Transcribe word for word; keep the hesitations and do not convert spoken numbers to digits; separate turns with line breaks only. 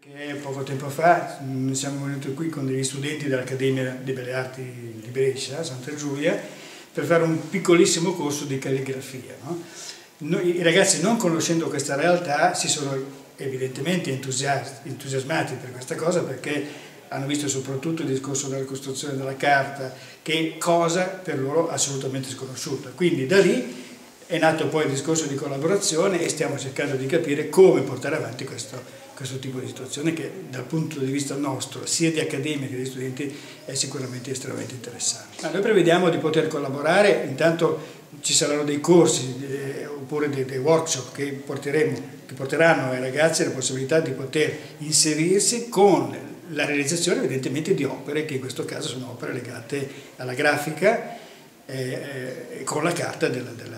Che poco tempo fa siamo venuti qui con degli studenti dell'Accademia di Belle Arti di Brescia, Santa Giulia, per fare un piccolissimo corso di calligrafia. No? Noi, i ragazzi, non conoscendo questa realtà, si sono evidentemente entusiasmati per questa cosa, perché hanno visto soprattutto il discorso della costruzione della carta, che è cosa per loro assolutamente sconosciuta. Quindi da lì è nato poi il discorso di collaborazione e stiamo cercando di capire come portare avanti questo, questo tipo di situazione che dal punto di vista nostro, sia di accademia che di studenti, è sicuramente estremamente interessante. Ma noi prevediamo di poter collaborare, intanto ci saranno dei corsi eh, oppure dei, dei workshop che, porteremo, che porteranno ai ragazzi la possibilità di poter inserirsi con la realizzazione evidentemente di opere che in questo caso sono opere legate alla grafica e eh, con la carta della, della